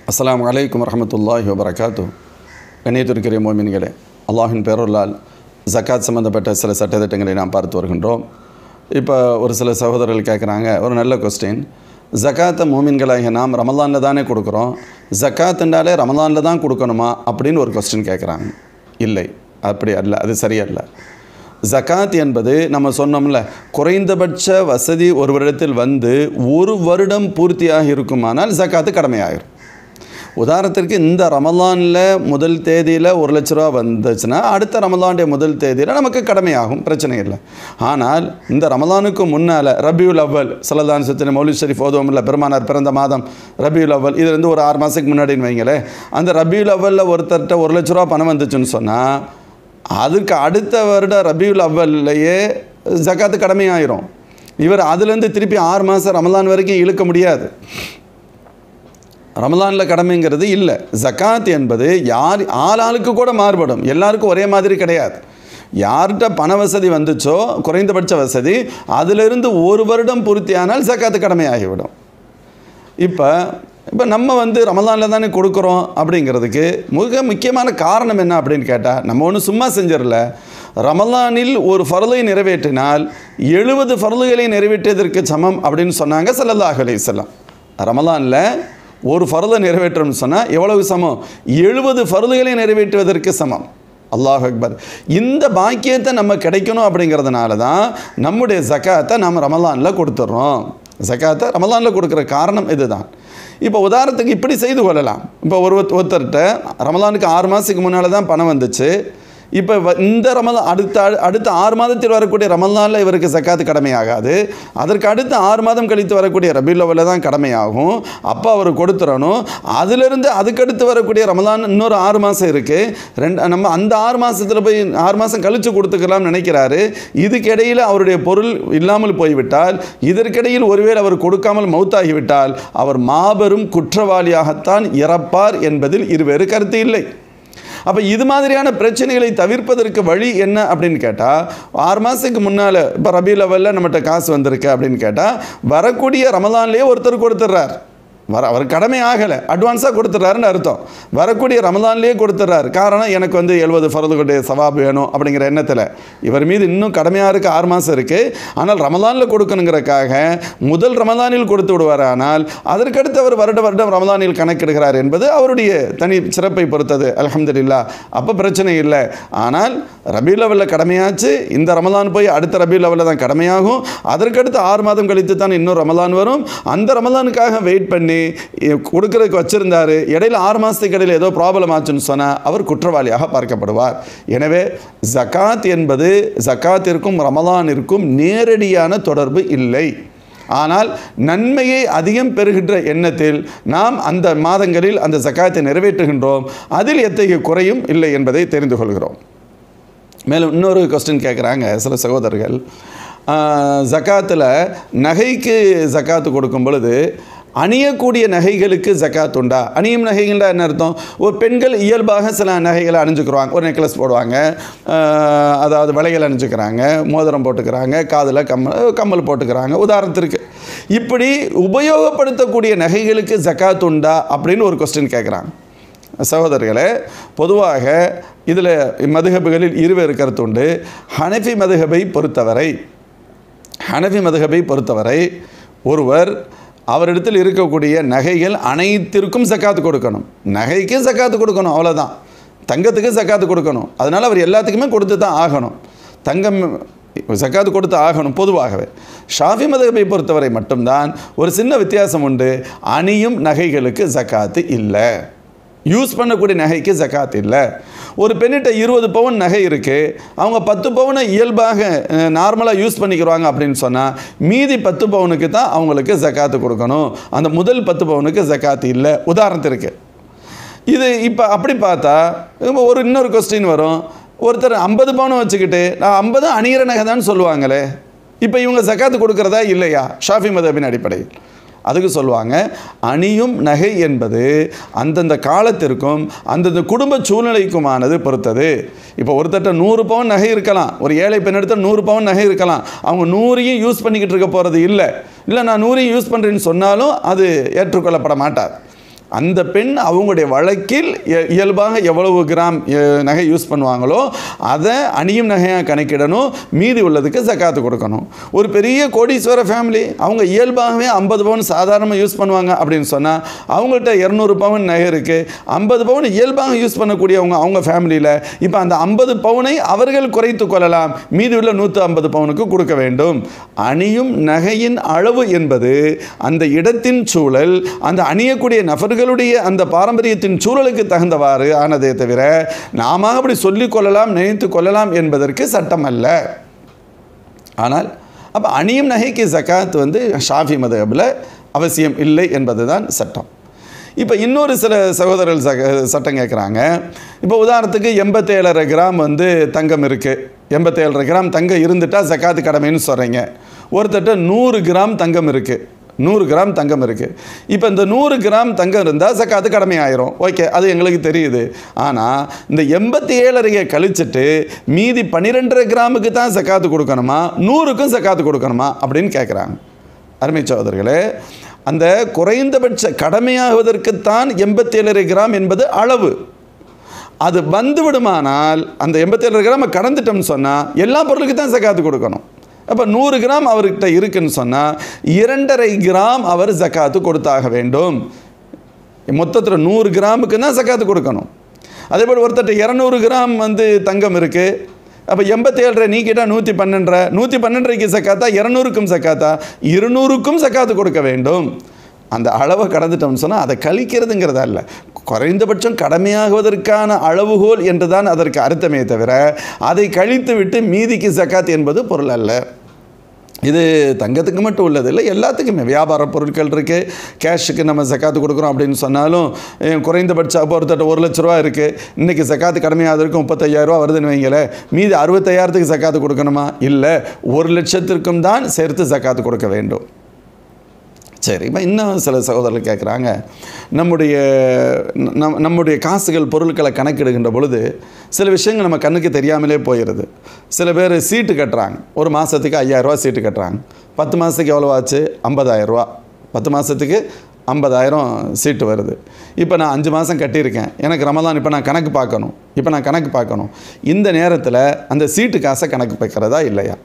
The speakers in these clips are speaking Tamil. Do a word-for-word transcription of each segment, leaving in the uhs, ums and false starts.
அஸ்ஸலாமு அலைக்கும் வரஹ்மத்துல்லாஹி வபரகாத்துஹு. கண்ணியத்திற்குரிய மோமின்களே, அல்லாஹின் பேரருளால் ஜக்காத் சம்மந்தப்பட்ட சில சட்டத்திட்டங்களை நாம் பார்த்து வருகின்றோம். இப்போ ஒரு சில சகோதரர்கள் கேட்குறாங்க, ஒரு நல்ல கொஸ்டின், ஜக்காத்தை மோமின்களாகிய நாம் ரமலானில் தானே கொடுக்குறோம், ஜக்காத்துண்டாலே ரமலானில் தான் கொடுக்கணுமா அப்படின்னு ஒரு கொஸ்டின் கேட்குறாங்க. இல்லை, அப்படி அல்ல, அது சரியல்ல. ஜக்காத் என்பது நம்ம சொன்னோம்ல, குறைந்தபட்ச வசதி ஒரு வருடத்தில் வந்து ஒரு வருடம் பூர்த்தியாக இருக்குமானால் ஜக்காத்து கடமையாகிடும். உதாரணத்திற்கு இந்த ரமலானில் முதல் தேதியில் ஒரு லட்ச ரூபா வந்துச்சுன்னா அடுத்த ரமலானுடைய முதல் தேதியில் நமக்கு கடமையாகும், பிரச்சனை இல்லை. ஆனால் இந்த ரமலானுக்கு முன்னால் ரபியுல் அவ்வல் ஸல்லல்லாஹு அலைஹி மௌலித் ஷரீஃப் ஓதுவோம்ல, பெருமானார் பிறந்த மாதம் ரபியுல் அவ்வல், இது வந்து ஒரு ஆறு மாதத்துக்கு முன்னாடின்னு வைங்களேன். அந்த ரபியுல் அவ்வலில் ஒருத்தர்கிட்ட ஒரு லட்ச ரூபா பணம் வந்துச்சுன்னு சொன்னால் அதுக்கு அடுத்த வருட ரபியுல் அவ்வல்லையே ஜக்காத்து கடமையாயிரும். இவர் அதுலேருந்து திருப்பி ஆறு மாதம் ரமலான் வரைக்கும் இழுக்க முடியாது. ரமலானில் கடமைங்கிறது இல்லை. ஜக்காத் என்பது யார் ஆளாளுக்கு கூட மாறுபடும், எல்லாருக்கும் ஒரே மாதிரி கிடையாது. யார்கிட்ட பண வசதி வந்துச்சோ குறைந்தபட்ச வசதி, அதிலிருந்து ஒரு வருடம் பூர்த்தியானால் ஜக்காத்து கடமையாகிவிடும். இப்போ இப்போ நம்ம வந்து ரமலானில் தானே கொடுக்குறோம் அப்படிங்கிறதுக்கு மிக முக்கியமான காரணம் என்ன அப்படின்னு கேட்டால், நம்ம ஒன்றும் சும்மா செஞ்சிடல. ரமலானில் ஒரு ஃபர்லை நிறைவேற்றினால் எழுபது ஃபர்லுகளை நிறைவேற்றியதற்கு சமம் அப்படின்னு சொன்னாங்க ஸல்லல்லாஹு அலைஹி வஸல்லம். ரமலானில் ஒரு ஃபர்லை நிறைவேற்றணும்னு சொன்னால் எவ்வளவு சமம்? எழுபது ஃபர்லுகளை நிறைவேற்றுவதற்கு சமம். அல்லாஹ் அக்பர். இந்த பாக்கியத்தை நம்ம கிடைக்கணும் அப்படிங்கிறதுனால தான் நம்முடைய ஜக்காத்தை நம்ம ரமலானில் கொடுத்துட்றோம். ஜக்காத்தை ரமலானில் கொடுக்குற காரணம் இதுதான். இப்போ உதாரணத்துக்கு இப்படி செய்து கொள்ளலாம். இப்போ ஒரு ஒருத்தர்கிட்ட ரமலானுக்கு ஆறு மாதத்துக்கு முன்னால் தான் பணம் வந்துச்சு. இப்போ இந்த ரமலான் அடுத்த அடுத்த ஆறு மாதத்தில் வரக்கூடிய ரமலானில் இவருக்கு ஜக்காத்து கடமையாகாது. அதற்கு அடுத்த ஆறு மாதம் கழித்து வரக்கூடிய ரபியுல் அவ்வலில் தான் கடமையாகும். அப்போ அவர் கொடுத்துடணும். அதிலிருந்து அதுக்கடுத்து வரக்கூடிய ரமலான் இன்னொரு ஆறு மாதம் இருக்குது. ரெண்டு நம்ம அந்த ஆறு மாதத்தில் போய் ஆறு மாதம் கழித்து கொடுத்துக்கலாம்னு நினைக்கிறாரு. இதுக்கிடையில் அவருடைய பொருள் இல்லாமல் போய்விட்டால், இதற்கிடையில் ஒருவேளை அவர் கொடுக்காமல் மௌத்தாகிவிட்டால் அவர் மாபெரும் குற்றவாளியாகத்தான் இறப்பார் என்பதில் இருவேறு கருத்து இல்லை. அப்போ இது மாதிரியான பிரச்சனைகளை தவிர்ப்பதற்கு வழி என்ன அப்படின்னு கேட்டால், ஆறு மாதத்துக்கு முன்னால் இப்போ ரபியுல் அவ்வலில் நம்மகிட்ட காசு வந்திருக்கு அப்படின்னு கேட்டால், வரக்கூடிய ரமலான்லேயே ஒருத்தர் கொடுத்துட்றார். வர அவர் கடமை ஆகலை, அட்வான்ஸாக கொடுத்துட்றாருன்னு அர்த்தம். வரக்கூடிய ரமலான்லேயே கொடுத்துட்றாரு. காரணம், எனக்கு வந்து எழுபது ஃபர்லுடைய சவாப் வேணும் அப்படிங்கிற எண்ணத்தில். இவர் மீது இன்னும் கடமையாக இருக்குது, ஆறு மாதம் இருக்குது. ஆனால் ரமலானில் கொடுக்கணுங்கிறக்காக முதல் ரமலானில் கொடுத்து விடுவார். ஆனால் அதற்கடுத்து அவர் வருட வருடம் ரமலானில் கணக்கெடுக்கிறார் என்பது அவருடைய தனி சிறப்பை பொறுத்தது. அல்ஹம்துலில்லாஹ், அப்போ பிரச்சனை இல்லை. ஆனால் ரபியுல் அவ்வலில் கடமையாச்சு, இந்த ரமலான் போய் அடுத்த ரபியுல் அவ்வலில் தான் கடமையாகும். அதற்கடுத்து ஆறு மாதம் கழித்து தான் இன்னொரு ரமலான் வரும். அந்த ரமலானுக்காக வெயிட் பண்ணி கொடுக்கறதுக்கு வச்சிருந்தாரு, இடையில ஆறு மாதத்துக்கு இடையில் ஏதோ ப்ராப்ளம் ஆச்சுன்னு சொன்னால் அவர் குற்றவாளியாக பார்க்கப்படுவார். எனவே ஜக்காத் என்பது ஜக்காத்திற்கும் ரமலானிற்கும் நேரடியான தொடர்பு இல்லை. ஆனால் நன்மையை அதிகம் பெறுகின்ற எண்ணத்தில் நாம் அந்த மாதங்களில் அந்த ஜக்காத்தை நிறைவேற்றுகின்றோம். அதில் எத்தகைய குறையும் இல்லை என்பதை தெரிந்து கொள்கிறோம். மேலும் இன்னொரு கொஸ்டின் கேட்குறாங்க சில சகோதரர்கள், ஜக்காத்தில் நகைக்கு ஜக்காத்து கொடுக்கும் பொழுது அணியக்கூடிய நகைகளுக்கு ஜக்காத் உண்டா? அணியும் நகைகள்னா என்ன அர்த்தம்? ஒரு பெண்கள் இயல்பாக சில நகைகளை அணிஞ்சுக்கிறாங்க, ஒரு நெக்லஸ் போடுவாங்க, அதாவது வளையல் அணிஞ்சுக்கிறாங்க, மோதிரம் போட்டுக்கிறாங்க, காதில் கம்மல் கம்மல் போட்டுக்கிறாங்க உதாரணத்திற்கு. இப்படி உபயோகப்படுத்தக்கூடிய நகைகளுக்கு ஜக்காத் உண்டா அப்படின்னு ஒரு கொஸ்டின் கேட்குறாங்க. சகோதரர்களே, பொதுவாக இதில் மதுஹபுகளில் இருவேறு கருத்து உண்டு. ஹனஃபி மதுஹபை பொறுத்தவரை ஹனஃபி மதுஹபை பொறுத்தவரை ஒருவர் அவரிடத்தில் இருக்கக்கூடிய நகைகள் அனைத்திற்கும் ஜக்காத்து கொடுக்கணும். நகைக்கு ஜக்காத்து கொடுக்கணும், அவ்வளோதான். தங்கத்துக்கு ஜக்காத்து கொடுக்கணும், அதனால் அவர் எல்லாத்துக்குமே கொடுத்து தான் ஆகணும். தங்கம் ஜக்காத்து கொடுத்து ஆகணும் பொதுவாகவே. ஷாஃபி மதுஹபை பொறுத்தவரை மட்டும்தான் ஒரு சின்ன வித்தியாசம் உண்டு. அணியும் நகைகளுக்கு ஜக்காத்து இல்லை, யூஸ் பண்ணக்கூடிய நகைக்கு ஜக்காத் இல்லை. ஒரு பெண்ணிட்ட இருபது பவுன் நகை இருக்குது, அவங்க பத்து பவுனை இயல்பாக நார்மலாக யூஸ் பண்ணிக்கிறாங்க அப்படின்னு சொன்னால் மீதி பத்து பவுனுக்கு தான் அவங்களுக்கு ஜக்காத்து கொடுக்கணும். அந்த முதல் பத்து பவுனுக்கு ஜக்காத்து இல்லை உதாரணத்திற்கு. இது இப்போ அப்படி பார்த்தா ஒரு இன்னொரு கொஸ்டின் வரும். ஒருத்தர் ஐம்பது பவுனை வச்சுக்கிட்டு நான் ஐம்பது அணிகிற நகை தான் சொல்லுவாங்களே, இப்போ இவங்க ஜக்காத்து கொடுக்குறதா இல்லையா ஷாஃபி மதுஹபின் அடிப்படையில்? அதுக்கு சொல்லுவாங்க, அணியும் நகை என்பது அந்தந்த காலத்திற்கும் அந்தந்த குடும்ப சூழ்நிலைக்குமானது பொறுத்தது. இப்போ ஒருத்தட்ட நூறு பவுன் நகை இருக்கலாம், ஒரு ஏழை பெண் எடுத்த நூறு பவுன் நகை இருக்கலாம், அவங்க நூறையும் யூஸ் பண்ணிக்கிட்டு இருக்க போகிறது இல்லை. இல்லை நான் நூறையும் யூஸ் பண்ணுறேன்னு சொன்னாலும் அது ஏற்றுக்கொள்ளப்பட மாட்டார். அந்த பெண் அவங்களுடைய வழக்கில் இயல்பாக எவ்வளவு கிராம் நகை யூஸ் பண்ணுவாங்களோ அதை அணியும் நகையாக கணக்கிடணும், மீதி உள்ளதுக்கு ஜக்காத்து கொடுக்கணும். ஒரு பெரிய கோடீஸ்வர ஃபேமிலி, அவங்க இயல்பாகவே ஐம்பது பவுன் சாதாரணமாக யூஸ் பண்ணுவாங்க அப்படின்னு சொன்னால் அவங்கள்ட்ட இரநூறு பவுன் நகை இருக்குது, ஐம்பது பவுன் இயல்பாக யூஸ் பண்ணக்கூடியவங்க அவங்க ஃபேமிலியில். இப்போ அந்த ஐம்பது பவுனை அவர்கள் குறைத்து கொள்ளலாம், மீதி உள்ள நூற்றி ஐம்பது பவுனுக்கு கொடுக்க வேண்டும். அணியும் நகையின் அளவு என்பது அந்த இடத்தின் சூழல், அந்த அணியக்கூடிய நபர்களுடைய அந்த பாரம்பரியத்தின் சூழலுக்கு தகுந்தவாறு ஆனதே தவிர நாம அப்படி சொல்லிக் கொள்ளலாம் நினைத்து கொள்ளலாம் என்பதற்கு சட்டம் அல்ல. ஆனால் அப்போ அணியும் நகைக்கு ஜக்காத் வந்து ஷாஃபி மதஹபில் அவசியம் இல்லை என்பது தான் சட்டம். இப்போ இன்னொரு சில சகோதரர்கள் சக சட்டம் கேட்குறாங்க. இப்போ உதாரணத்துக்கு எண்பத்தேழரை கிராம் வந்து தங்கம் இருக்குது, எண்பத்தேழரை கிராம் தங்கம் இருந்துட்டால் ஜக்காத்து கடமைன்னு சொல்கிறீங்க. ஒருத்தட்ட நூறு கிராம் தங்கம் இருக்குது, நூறு கிராம் தங்கம் இருக்குது. இப்போ இந்த நூறு கிராம் தங்கம் இருந்தால் ஜக்காத்து கடமை ஆயிரும். ஓகே, அது எங்களுக்கு தெரியுது. ஆனால் இந்த எண்பத்தி ஏழரையை கழிச்சிட்டு மீதி பன்னிரெண்டரை கிராமுக்கு தான் ஜக்காத்து கொடுக்கணுமா, நூறுக்கும் ஜக்காத்து கொடுக்கணுமா அப்படின்னு கேட்குறாங்க. அருமை சகோதரர்களே, அந்த குறைந்தபட்ச கடமையாகுவதற்குத்தான் எண்பத்தி ஏழரை கிராம் என்பது அளவு. அது வந்துவிடுமானால் அந்த எண்பத்தி ஏழரை கிராம் கடந்துட்டோம்னு சொன்னால் எல்லா பொருளுக்கு தான் ஜக்காத்து கொடுக்கணும். அப்போ நூறு கிராம் அவர்கிட்ட இருக்குன்னு சொன்னால் இரண்டரை கிராம் அவர் ஜக்காத்து கொடுத்தாக வேண்டும். மொத்தத்தில் நூறு கிராமுக்கு தான் ஜக்காத்து கொடுக்கணும். அதே போல் ஒருத்தட்ட இரநூறு கிராம் வந்து தங்கம் இருக்குது. அப்போ எண்பத்தி ஏழரை நீ கேட்டால் நூற்றி பன்னெண்டரை, நூற்றி பன்னெண்டரைக்கு சக்காத்தா, இரநூறுக்கும் சக்காத்தா, இருநூறுக்கும் சக்காத்து கொடுக்க வேண்டும். அந்த அளவை கடந்துட்டோம்னு சொன்னால் அதை கழிக்கிறதுங்கிறதா இல்லை, குறைந்தபட்சம் கடமையாகுவதற்கான அளவுகோல் என்று தான் அதற்கு அர்த்தமே தவிர அதை கழித்து விட்டு மீதிக்கு ஜக்காத் என்பது பொருள் அல்ல. இது தங்கத்துக்கு மட்டும் உள்ளது இல்லை, எல்லாத்துக்குமே. வியாபார பொருட்கள் இருக்குது, கேஷுக்கு நம்ம ஜக்காத்து கொடுக்குறோம் அப்படின்னு சொன்னாலும் குறைந்தபட்சம் அப்போ ஒருத்தட்ட ஒரு லட்ச ரூபா இருக்குது, இன்றைக்கி ஜக்காத்து கடமையாவதற்கு முப்பத்தையாயிரரூவா வருதுன்னு வைங்களேன், மீதி அறுபத்தையாயிரத்துக்கு ஜக்காத்து கொடுக்கணுமா? இல்லை, ஒரு லட்சத்திற்கும் தான் சேர்த்து ஜக்காத்து கொடுக்க வேண்டும். சரி, இப்போ இன்னும் சில சகோதரர்கள் கேட்குறாங்க, நம்முடைய நம் நம்முடைய காசுகள் பொருட்களை கணக்கிடுகின்ற பொழுது சில விஷயங்கள் நம்ம கண்ணுக்கு தெரியாமலே போயிடுது. சில பேர் சீட்டு கட்டுறாங்க, ஒரு மாதத்துக்கு ஐயாயிரரூவா சீட்டு கட்டுறாங்க. பத்து மாதத்துக்கு எவ்வளோ ஆச்சு? ஐம்பதாயிரரூவா. பத்து மாதத்துக்கு ஐம்பதாயிரம் சீட்டு வருது. இப்போ நான் அஞ்சு மாதம் கட்டியிருக்கேன், எனக்கு ரமலான் இப்போ நான் கணக்கு பார்க்கணும். இப்போ நான் கணக்கு பார்க்கணும், இந்த நேரத்தில் அந்த சீட்டு காசை கணக்கு வைக்கிறதா இல்லையா?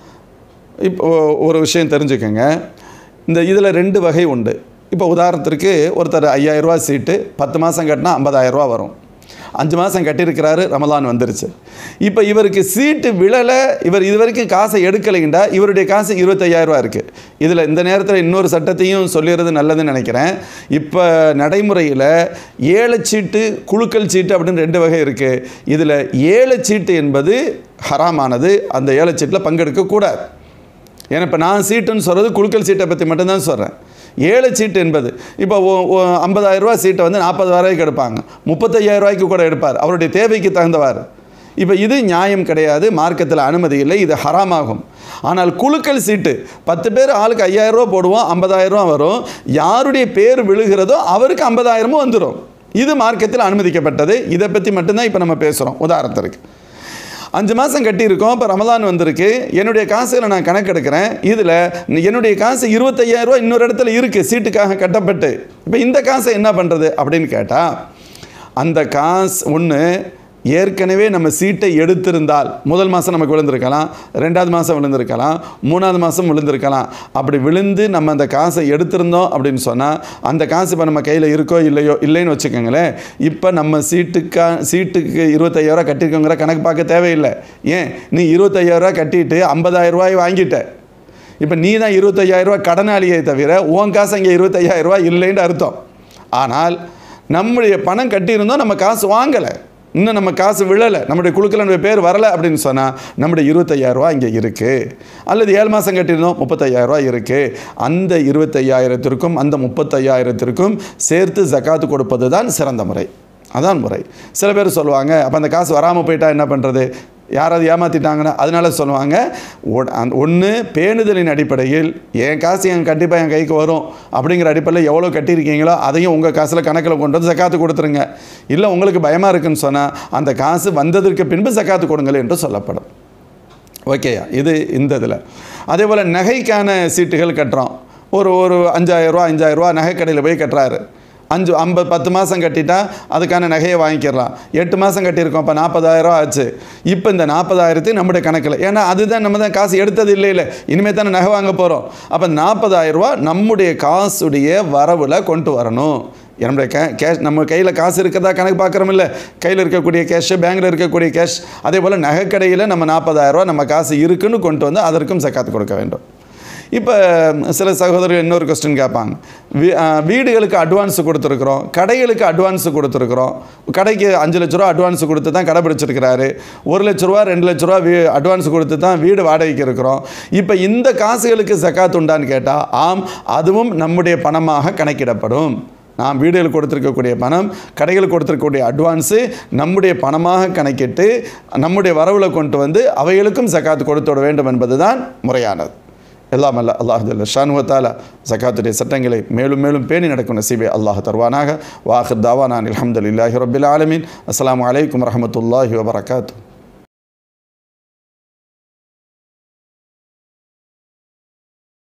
இப்போ ஒரு விஷயம் தெரிஞ்சுக்கோங்க, இந்த இதில் ரெண்டு வகை உண்டு. இப்போ உதாரணத்திற்கு ஒருத்தர் ஐயாயிரரூவா சீட்டு பத்து மாதம் கட்டினா ஐம்பதாயிரரூவா வரும். அஞ்சு மாதம் கட்டியிருக்கிறாரு, ரமலான் வந்துருச்சு. இப்போ இவருக்கு சீட்டு விழலை, இவர் இது வரைக்கும் காசை எடுக்கலைங்கண்டா இவருடைய காசு இருபத்தையாயிரரூவா இருக்குது. இதில் இந்த நேரத்தில் இன்னொரு சட்டத்தையும் சொல்லிடுறது நல்லதுன்னு நினைக்கிறேன். இப்போ நடைமுறையில் ஏலச்சீட்டு குழுக்கள் சீட்டு அப்படின்னு ரெண்டு வகை இருக்குது. இதில் ஏலச்சீட்டு என்பது ஹராமானது, அந்த ஏலச்சீட்டில் பங்கெடுக்கக்கூடாது. ஏன்னா இப்போ நான் சீட்டுன்னு சொல்கிறது குழுக்கள் சீட்டை பற்றி மட்டும்தான் சொல்கிறேன். ஏழை சீட்டு என்பது இப்போ ஐம்பதாயிரரூவா சீட்டை வந்து நாற்பதாயிரரூவாய்க்கு எடுப்பாங்க, முப்பத்தையாயிரரூவாய்க்கு கூட எடுப்பார், அவருடைய தேவைக்கு தகுந்தவாறு. இப்போ இது நியாயம் கிடையாது, மார்க்கத்தில் அனுமதி இல்லை, இது ஹராமாகும். ஆனால் குழுக்கள் சீட்டு பத்து பேர் ஆளுக்கு ஐயாயிரரூவா போடுவோம், ஐம்பதாயிரரூவா வரும், யாருடைய பேர் விழுகிறதோ அவருக்கு ஐம்பதாயிரமும் வந்துடும். இது மார்க்கத்தில் அனுமதிக்கப்பட்டது. இதை பற்றி மட்டும்தான் இப்போ நம்ம பேசுகிறோம். உதாரணத்திற்கு அஞ்சு மாதம் கட்டியிருக்கோம், இப்போ ரமலான் வந்திருக்கு, என்னுடைய காசில் நான் கணக்கெடுக்கிறேன், இதில் என்னுடைய காசு இருபத்தையாயிரரூவா இன்னொரு இடத்துல இருக்குது சீட்டுக்காக கட்டப்பட்டு. இப்போ இந்த காசை என்ன பண்ணுறது அப்படின்னு கேட்டால், அந்த காசு ஒன்று ஏற்கனவே நம்ம சீட்டை எடுத்திருந்தால் முதல் மாதம் நமக்கு விழுந்திருக்கலாம், ரெண்டாவது மாதம் விழுந்திருக்கலாம், மூணாவது மாதம் விழுந்திருக்கலாம். அப்படி விழுந்து நம்ம அந்த காசை எடுத்திருந்தோம் அப்படின்னு சொன்னால் அந்த காசு இப்போ நம்ம கையில் இருக்கோ இல்லையோ இல்லைன்னு வச்சுக்கோங்களேன். இப்போ நம்ம சீட்டுக்கா சீட்டுக்கு இருபத்தையாயிரரூவா கட்டியிருக்கோங்கிற கணக்கு பார்க்க தேவையில்லை. ஏன், நீ இருபத்தையாயிரரூவா கட்டிட்டு ஐம்பதாயிரரூவாய் வாங்கிட்ட. இப்போ நீ தான் இருபத்தையாயிரரூவா கடனாளியை தவிர உன் காசு அங்கே இருபத்தையாயிரரூவா இல்லைன்னு அர்த்தம். ஆனால் நம்முடைய பணம் கட்டியிருந்தோம், நம்ம காசு வாங்கலை, இன்னும் நம்ம காசு விழலை, நம்முடைய குழுக்கள் நம்முடைய பேர் வரலை அப்படின்னு சொன்னால் நம்முடைய இருபத்தையாயிரரூவா இங்கே இருக்குது. அல்லது ஏழு மாதம் கட்டியிருந்தோம், முப்பத்தையாயிரரூவா இருக்குது. அந்த இருபத்தையாயிரத்திற்கும் அந்த முப்பத்தையாயிரத்திற்கும் சேர்த்து ஜக்காத்து கொடுப்பது தான் சிறந்த முறை, அதான் முறை. சில பேர் சொல்லுவாங்க, அப்போ அந்த காசு வராமல் போயிட்டா என்ன பண்ணுறது, யாராவது ஏமாற்றிட்டாங்கன்னா அதனால சொல்லுவாங்க, ஒன்று பேணுதலின் அடிப்படையில் என் காசு என் கண்டிப்பாக என் கைக்கு வரும் அப்படிங்கிற அடிப்படையில் எவ்வளோ கட்டியிருக்கீங்களோ அதையும் உங்கள் காசில் கணக்கில் கொண்டு வந்து ஜக்காத்து கொடுத்துருங்க. இல்லை உங்களுக்கு பயமாக இருக்குன்னு சொன்னால் அந்த காசு வந்ததற்கு பின்பு ஜக்காத்து கொடுங்கள் என்று சொல்லப்படும். ஓகேயா, இது இந்த இதில். அதே போல் நகைக்கான சீட்டுகள் கட்டுறோம். ஒரு ஒரு அஞ்சாயிரரூவா அஞ்சாயிரரூவா நகைக்கடையில் போய் கட்டுறாரு. அஞ்சு ஐம்பது பத்து மாதம் கட்டிட்டா அதுக்கான நகையை வாங்கிக்கிறலாம். எட்டு மாதம் கட்டியிருக்கோம், இப்போ நாற்பதாயிரம் ஆச்சு. இப்போ இந்த நாற்பதாயிரத்து நம்முடைய கணக்கில், ஏன்னா அதுதான் நம்ம தான் காசு எடுத்தது இல்லை இல்லை இனிமேல் தானே நகை வாங்க போகிறோம். அப்போ நாற்பதாயிரம் ரூபா நம்முடைய காசுடைய வரவில் கொண்டு வரணும். என்னுடைய கே கேஷ் நம்ம கையில் காசு இருக்கிறதா கணக்கு பார்க்குறோம் இல்லை, கையில் இருக்கக்கூடிய கேஷ், பேங்கில் இருக்கக்கூடிய கேஷ், அதே போல் நகைக்கடையில் நம்ம நாற்பதாயிரம் ரூபா நம்ம காசு இருக்குன்னு கொண்டு வந்து அதற்கும் ஜக்காத் கொடுக்க வேண்டும். இப்போ சில சகோதரர்கள் இன்னொரு கொஸ்டின் கேட்பாங்க, வீ வீடுகளுக்கு அட்வான்ஸு கொடுத்துருக்குறோம், கடைகளுக்கு அட்வான்ஸு கொடுத்துருக்குறோம், கடைக்கு அஞ்சு லட்ச ரூபா அட்வான்ஸு கொடுத்து தான் கடை பிடிச்சிருக்கிறாரு, ஒரு லட்ச ரூபா ரெண்டு லட்ச ரூபா வீ அட்வான்ஸு கொடுத்து தான் வீடு வாடகைக்கு இருக்கிறோம். இப்போ இந்த காசுகளுக்கு ஜக்காத் உண்டான்னு கேட்டால் ஆம், அதுவும் நம்முடைய பணமாக கணக்கிடப்படும். நாம் வீடுகளுக்கு கொடுத்துருக்கக்கூடிய பணம், கடைகளுக்கு கொடுத்துருக்கக்கூடிய அட்வான்ஸு நம்முடைய பணமாக கணக்கிட்டு நம்முடைய வரவில் கொண்டு வந்து அவைகளுக்கும் ஜக்காத் கொடுத்து விட வேண்டும் என்பது தான் முறையானது. எல்லாம் அல்ல அல்லாஹ் ஜல்ல ஷானுஹு வ தஆலா ஜக்காத்துடைய சட்டங்களை மேலும் மேலும் பேணி நடக்கும் நசீபை அல்லாஹ் தருவானாக. வாஹிர் தாவானா அல்ஹம்துலில்லாஹி ரப்பில் ஆலமீன். அஸ்ஸலாமு அலைக்கும் வரஹ்மத்துல்லாஹி வபரகாத்துஹு.